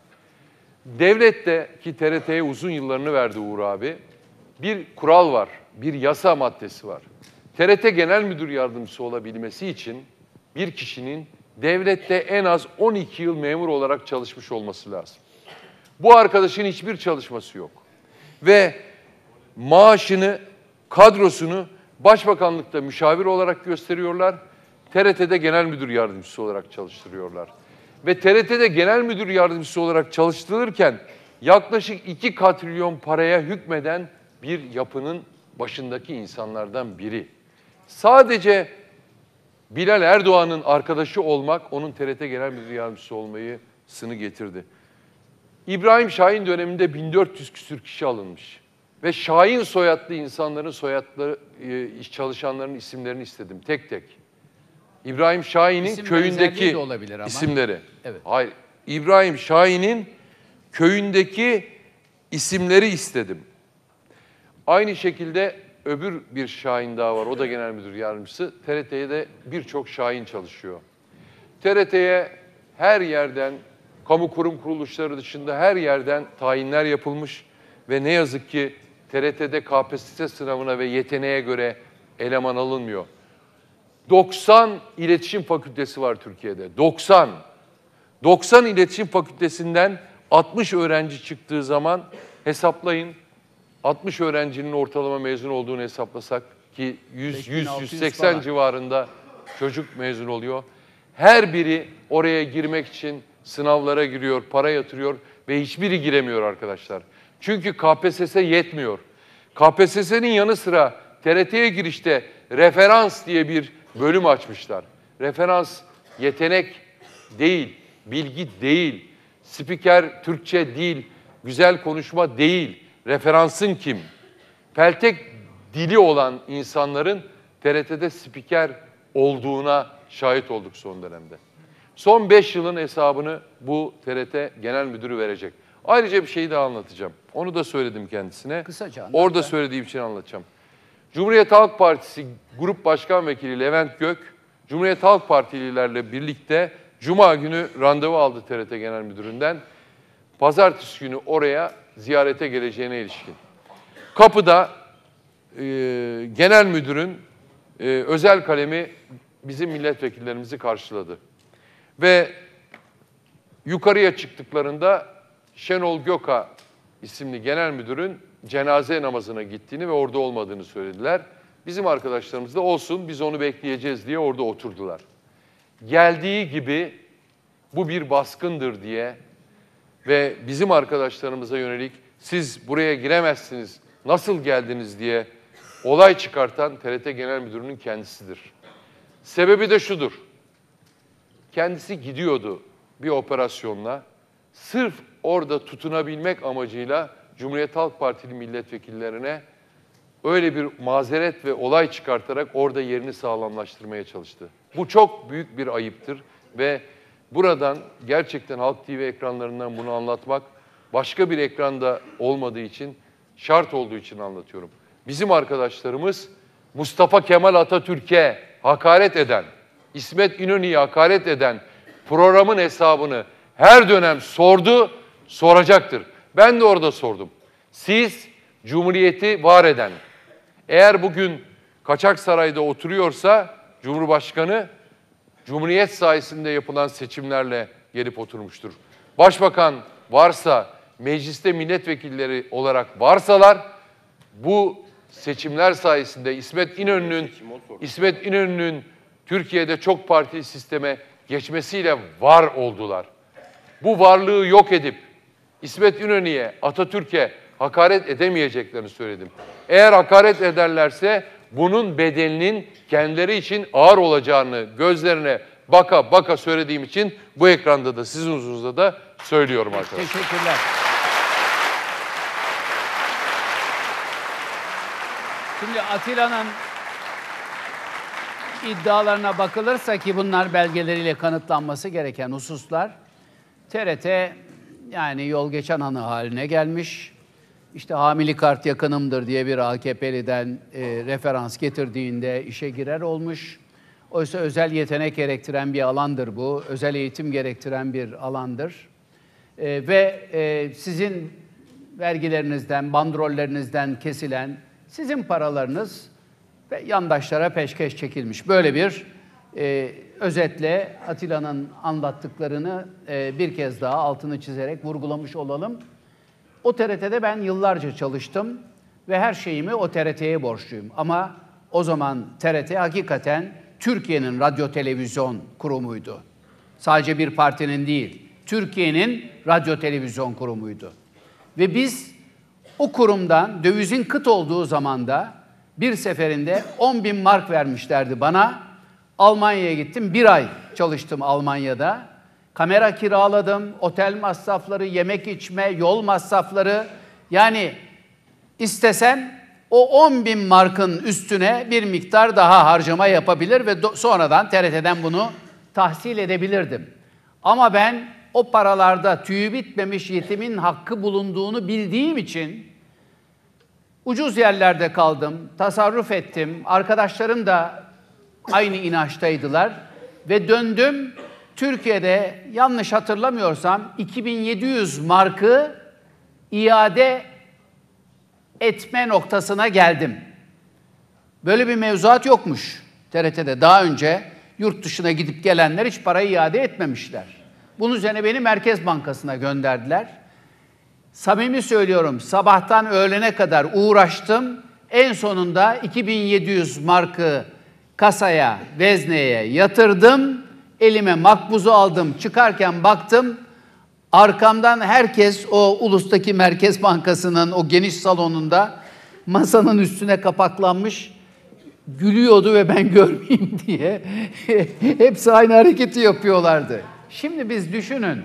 Devlette ki TRT'ye uzun yıllarını verdi Uğur abi, bir kural var, bir yasa maddesi var. TRT Genel Müdür Yardımcısı olabilmesi için bir kişinin devlette en az 12 yıl memur olarak çalışmış olması lazım. Bu arkadaşın hiçbir çalışması yok. Ve maaşını, kadrosunu Başbakanlıkta müşavir olarak gösteriyorlar. TRT'de Genel Müdür Yardımcısı olarak çalıştırıyorlar. Ve TRT'de Genel Müdür Yardımcısı olarak çalıştırılırken yaklaşık 2 katrilyon paraya hükmeden bir yapının başındaki insanlardan biri. Sadece Bilal Erdoğan'ın arkadaşı olmak onun TRT Genel Müdür Yardımcısı olmasını getirdi. İbrahim Şahin döneminde 1400 küsür kişi alınmış. Ve Şahin soyadlı insanların soyadları, çalışanların isimlerini istedim tek tek. İbrahim Şahin'in İsim köyündeki benzerliği de olabilir ama. isimleri. Evet. Hayır, İbrahim Şahin'in köyündeki isimleri istedim. Aynı şekilde öbür bir Şahin daha var, o da genel müdür yardımcısı. TRT'ye de birçok Şahin çalışıyor. TRT'ye her yerden, kamu kurum kuruluşları dışında her yerden tayinler yapılmış ve ne yazık ki TRT'de KPSS sınavına ve yeteneğe göre eleman alınmıyor. 90 iletişim fakültesi var Türkiye'de. 90. 90 iletişim fakültesinden 60 öğrenci çıktığı zaman hesaplayın. 60 öğrencinin ortalama mezun olduğunu hesaplasak ki 100-180 civarında çocuk mezun oluyor. Her biri oraya girmek için sınavlara giriyor, para yatırıyor ve hiçbiri giremiyor arkadaşlar. Çünkü KPSS yetmiyor. KPSS'nin yanı sıra TRT'ye girişte referans diye bir bölüm açmışlar. Referans yetenek değil, bilgi değil, spiker Türkçe değil, güzel konuşma değil. Referansın kim? Peltek dili olan insanların TRT'de spiker olduğuna şahit olduk son dönemde. Son 5 yılın hesabını bu TRT Genel Müdürü verecek. Ayrıca bir şey daha anlatacağım. Onu da söyledim kendisine. Kısaca anlat. Orada söylediğim için anlatacağım. Cumhuriyet Halk Partisi Grup Başkan Vekili Levent Gök, Cumhuriyet Halk Partililerle birlikte Cuma günü randevu aldı TRT Genel Müdürü'nden. Pazartesi günü oraya ziyarete geleceğine ilişkin. Kapıda Genel Müdür'ün özel kalemi bizim milletvekillerimizi karşıladı. Ve yukarıya çıktıklarında Şenol Göka isimli genel müdürün cenaze namazına gittiğini ve orada olmadığını söylediler. Bizim arkadaşlarımız da olsun biz onu bekleyeceğiz diye orada oturdular. Geldiği gibi bu bir baskındır diye ve bizim arkadaşlarımıza yönelik siz buraya giremezsiniz, nasıl geldiniz diye olay çıkartan TRT Genel Müdürü'nün kendisidir. Sebebi de şudur. Kendisi gidiyordu bir operasyonla. Sırf orada tutunabilmek amacıyla Cumhuriyet Halk Partili milletvekillerine öyle bir mazeret ve olay çıkartarak orada yerini sağlamlaştırmaya çalıştı. Bu çok büyük bir ayıptır ve buradan gerçekten Halk TV ekranlarından bunu anlatmak başka bir ekranda olmadığı için, şart olduğu için anlatıyorum. Bizim arkadaşlarımız Mustafa Kemal Atatürk'e hakaret eden, İsmet İnönü'ye hakaret eden programın hesabını her dönem sordu, soracaktır. Ben de orada sordum. Siz Cumhuriyeti var eden, eğer bugün Kaçaksaray'da oturuyorsa Cumhurbaşkanı, Cumhuriyet sayesinde yapılan seçimlerle gelip oturmuştur. Başbakan varsa, mecliste milletvekilleri olarak varsalar, bu seçimler sayesinde İsmet İnönü'nün Türkiye'de çok partili sisteme geçmesiyle var oldular. Bu varlığı yok edip İsmet İnönü'ye, Atatürk'e hakaret edemeyeceklerini söyledim. Eğer hakaret ederlerse bunun bedelinin kendileri için ağır olacağını gözlerine baka baka söylediğim için bu ekranda da sizin huzurunuzda da söylüyorum arkadaşlar. Teşekkürler. Şimdi Atilla'nın iddialarına bakılırsa ki bunlar belgeleriyle kanıtlanması gereken hususlar, TRT yani yol geçen anı haline gelmiş. İşte Hamili Kart yakınımdır diye bir AKP'liden referans getirdiğinde işe girer olmuş. Oysa özel yetenek gerektiren bir alandır bu. Özel eğitim gerektiren bir alandır. Sizin vergilerinizden, bandrollerinizden kesilen sizin paralarınız ve yandaşlara peşkeş çekilmiş. Böyle bir özetle Atilla'nın anlattıklarını bir kez daha altını çizerek vurgulamış olalım. O TRT'de ben yıllarca çalıştım ve her şeyimi o TRT'ye borçluyum. Ama o zaman TRT hakikaten Türkiye'nin radyo televizyon kurumuydu. Sadece bir partinin değil, Türkiye'nin radyo televizyon kurumuydu. Ve biz o kurumdan dövizin kıt olduğu zamanda bir seferinde 10.000 mark vermişlerdi bana. Almanya'ya gittim, bir ay çalıştım Almanya'da. Kamera kiraladım, otel masrafları, yemek içme, yol masrafları. Yani istesem o 10.000 markın üstüne bir miktar daha harcama yapabilir ve sonradan TRT'den bunu tahsil edebilirdim. Ama ben o paralarda tüyü bitmemiş yetimin hakkı bulunduğunu bildiğim için ucuz yerlerde kaldım, tasarruf ettim. Arkadaşlarım da aynı inançtaydılar ve döndüm. Türkiye'de yanlış hatırlamıyorsam 2700 markı iade etme noktasına geldim. Böyle bir mevzuat yokmuş TRT'de. Daha önce yurt dışına gidip gelenler hiç parayı iade etmemişler. Bunun üzerine beni Merkez Bankası'na gönderdiler. Samimi söylüyorum, sabahtan öğlene kadar uğraştım. En sonunda 2700 markı kasaya, vezneye yatırdım. Elime makbuzu aldım. Çıkarken baktım, arkamdan herkes o ulustaki Merkez Bankası'nın o geniş salonunda masanın üstüne kapaklanmış gülüyordu ve ben görmeyeyim diye. Hepsi aynı hareketi yapıyorlardı. Şimdi biz düşünün.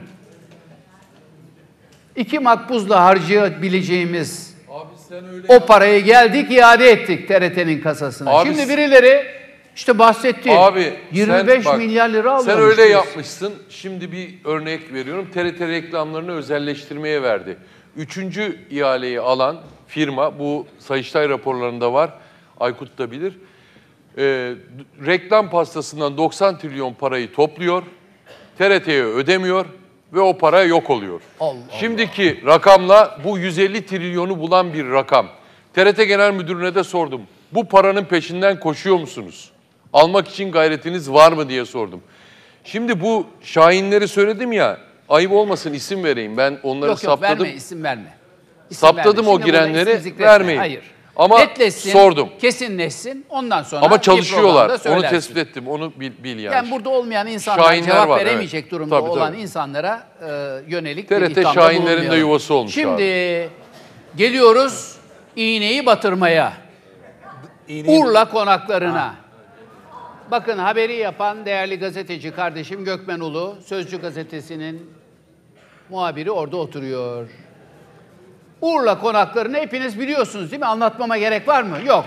2 makbuzla harcayabileceğimiz o parayı geldik iade ettik TRT'nin kasasına. Abi, şimdi birileri işte bahsetti. Abi, 25 bak, milyar lira alıyormuş. Sen öyle yapmışsın. Şimdi bir örnek veriyorum. TRT reklamlarını özelleştirmeye verdi. 3. ihaleyi alan firma, bu Sayıştay raporlarında var. Aykut da bilir. Reklam pastasından 90 trilyon parayı topluyor. TRT'ye ödemiyor ve o para yok oluyor. Şimdiki rakamla bu 150 trilyonu bulan bir rakam. TRT Genel Müdürü'ne de sordum. Bu paranın peşinden koşuyor musunuz? Almak için gayretiniz var mı diye sordum. Şimdi bu şahinleri söyledim ya, ayıp olmasın isim vereyim. Ben onları saptadım. Verme, isim verme. Saptadım o girenleri, vermeyin. Hayır. Ama netleşsin, sordum. Kesinleşsin. Ondan sonra ama çalışıyorlar. Onu tespit ettim. Onu bil yani. Yani burada olmayan insanlar, Şahinler cevap var, veremeyecek evet. durumda Tabii, olan tabii. insanlara yönelik TRT bir ithamda şahinlerin de bulunmayalım. yuvası olmuş. Şimdi abi. geliyoruz iğneyi batırmaya. Urla konaklarına. Bakın haberi yapan değerli gazeteci kardeşim Gökmen Ulu, Sözcü gazetesinin muhabiri orada oturuyor. Urla konaklarını hepiniz biliyorsunuz değil mi? Anlatmama gerek var mı? Yok.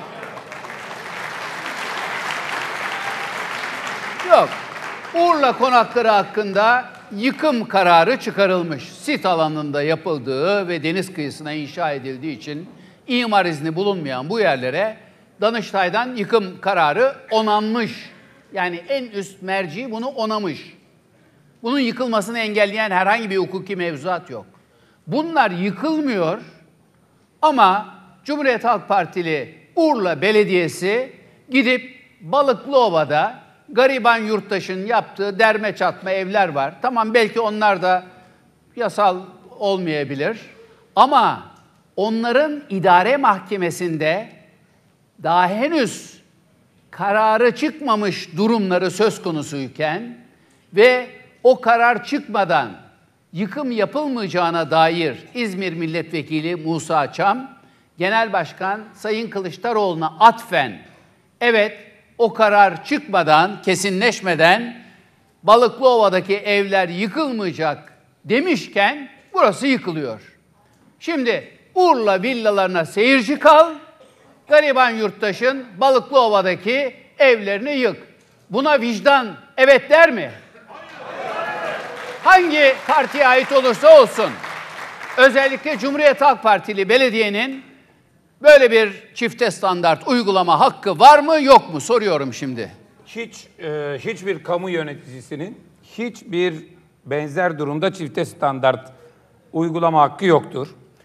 Yok. Urla konakları hakkında yıkım kararı çıkarılmış. Sit alanında yapıldığı ve deniz kıyısına inşa edildiği için imar izni bulunmayan bu yerlere Danıştay'dan yıkım kararı onanmış. Yani en üst merci bunu onamış. Bunun yıkılmasını engelleyen herhangi bir hukuki mevzuat yok. Bunlar yıkılmıyor ama Cumhuriyet Halk Partili Urla Belediyesi gidip Balıklıova'da gariban yurttaşın yaptığı derme çatma evler var. Tamam, belki onlar da yasal olmayabilir. Ama onların idare mahkemesinde daha henüz kararı çıkmamış durumları söz konusuyken ve o karar çıkmadan yıkım yapılmayacağına dair İzmir Milletvekili Musa Çam, Genel Başkan Sayın Kılıçdaroğlu'na atfen, evet o karar çıkmadan, kesinleşmeden Balıklıova'daki evler yıkılmayacak demişken burası yıkılıyor. Şimdi Urla villalarına seyirci kal, gariban yurttaşın Balıklıova'daki evlerini yık. Buna vicdan evet der mi? Hangi partiye ait olursa olsun, özellikle Cumhuriyet Halk Partili belediyenin böyle bir çifte standart uygulama hakkı var mı yok mu soruyorum şimdi. Hiçbir kamu yöneticisinin hiçbir benzer durumda çifte standart uygulama hakkı yoktur.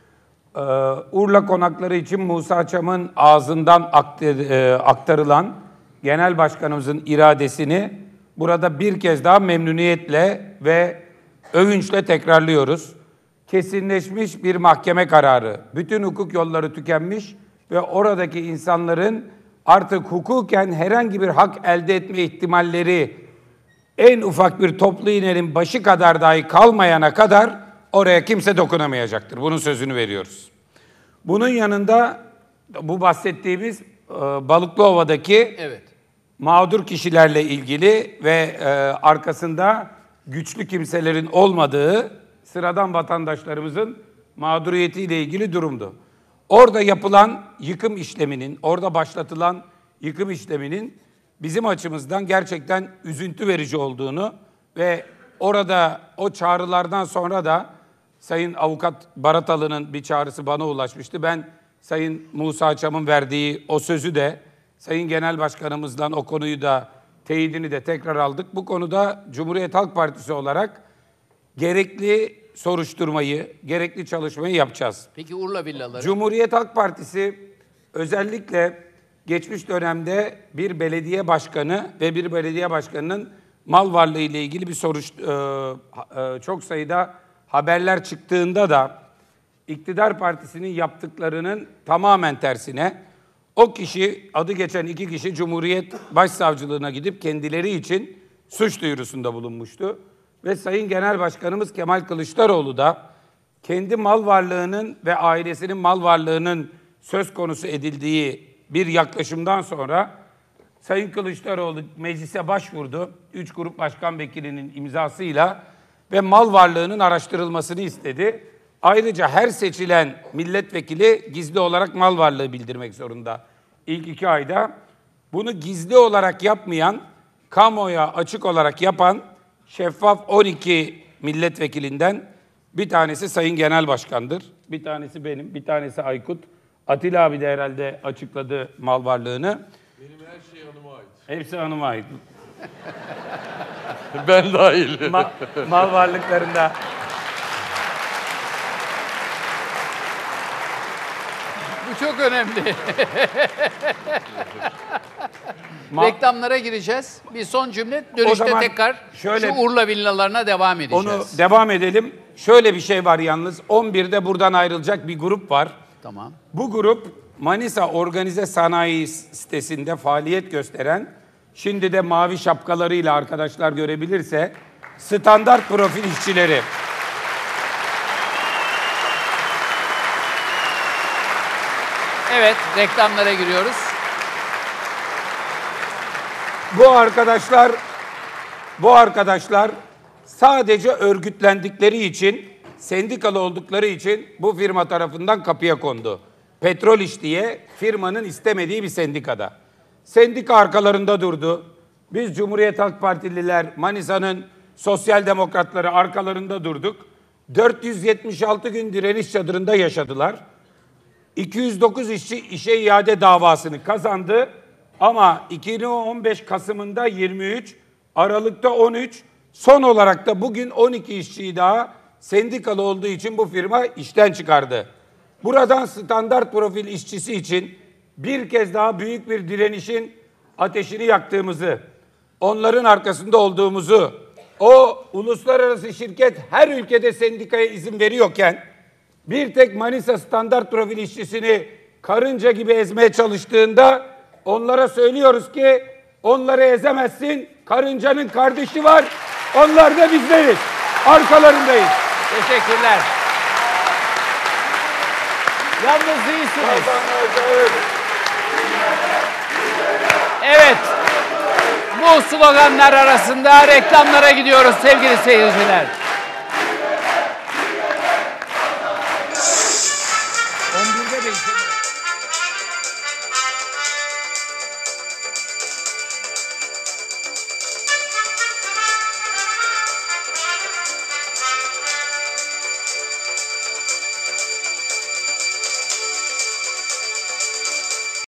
Urla konakları için Musa Çam'ın ağzından aktarılan Genel Başkanımızın iradesini burada bir kez daha memnuniyetle ve övünçle tekrarlıyoruz. Kesinleşmiş bir mahkeme kararı, bütün hukuk yolları tükenmiş ve oradaki insanların artık hukuken herhangi bir hak elde etme ihtimalleri en ufak bir toplu iğnenin başı kadar dahi kalmayana kadar oraya kimse dokunamayacaktır. Bunun sözünü veriyoruz. Bunun yanında bu bahsettiğimiz Balıklıova'daki mağdur kişilerle ilgili ve arkasında güçlü kimselerin olmadığı sıradan vatandaşlarımızın mağduriyetiyle ilgili durumdu. Orada yapılan yıkım işleminin, orada başlatılan yıkım işleminin bizim açımızdan gerçekten üzüntü verici olduğunu ve orada o çağrılardan sonra da Sayın Avukat Baratalı'nın bir çağrısı bana ulaşmıştı. Ben Sayın Musa Çam'ın verdiği o sözü de Sayın Genel Başkanımızdan o konuyu da teyidini de tekrar aldık. Bu konuda Cumhuriyet Halk Partisi olarak gerekli soruşturmayı, gerekli çalışmayı yapacağız. Peki Urla villaları? Cumhuriyet Halk Partisi özellikle geçmiş dönemde bir belediye başkanı ve bir belediye başkanının mal varlığı ile ilgili bir çok sayıda haberler çıktığında da iktidar partisinin yaptıklarının tamamen tersine o kişi, adı geçen 2 kişi Cumhuriyet Başsavcılığına gidip kendileri için suç duyurusunda bulunmuştu. Ve Sayın Genel Başkanımız Kemal Kılıçdaroğlu da kendi mal varlığının ve ailesinin mal varlığının söz konusu edildiği bir yaklaşımdan sonra Sayın Kılıçdaroğlu meclise başvurdu. 3 grup başkan vekilinin imzasıyla ve mal varlığının araştırılmasını istedi. Ayrıca her seçilen milletvekili gizli olarak mal varlığı bildirmek zorunda. İlk 2 ayda bunu gizli olarak yapmayan, kamuoya açık olarak yapan şeffaf 12 milletvekilinden bir tanesi Sayın Genel Başkan'dır. Bir tanesi benim, bir tanesi Aykut. Atilla abi de herhalde açıkladı mal varlığını. Benim her şey hanıma ait. Hepsi hanıma ait. Ben dahil. Mal varlıklarında. Bu çok önemli. Reklamlara gireceğiz. Bir son cümle. Dönüşte tekrar şu Urla villalarına devam edeceğiz. Onu devam edelim. Şöyle bir şey var yalnız. 11'de buradan ayrılacak bir grup var. Tamam. Bu grup Manisa Organize Sanayi sitesinde faaliyet gösteren, şimdi de mavi şapkalarıyla arkadaşlar görebilirse, standart profil işçileri. Evet, reklamlara giriyoruz. Bu arkadaşlar sadece örgütlendikleri için, sendikalı oldukları için bu firma tarafından kapıya kondu. Petrol İş diye firmanın istemediği bir sendikada. Sendika arkalarında durdu. Biz Cumhuriyet Halk Partililer, Manisa'nın sosyal demokratları arkalarında durduk. 476 gün direniş çadırında yaşadılar. 209 işçi işe iade davasını kazandı. Ama 2015 Kasım'ında 23, Aralık'ta 13, son olarak da bugün 12 işçiyi daha sendikalı olduğu için bu firma işten çıkardı. Buradan standart profil işçisi için bir kez daha büyük bir direnişin ateşini yaktığımızı, onların arkasında olduğumuzu, o uluslararası şirket her ülkede sendikaya izin veriyorken bir tek Manisa standart profil işçisini karınca gibi ezmeye çalıştığında onlara söylüyoruz ki onları ezemezsin. Karıncanın kardeşi var. Onlar da bizleriz. Arkalarındayız. Teşekkürler. Yalnız değilsiniz. Evet. Bu sloganlar arasında reklamlara gidiyoruz sevgili seyirciler.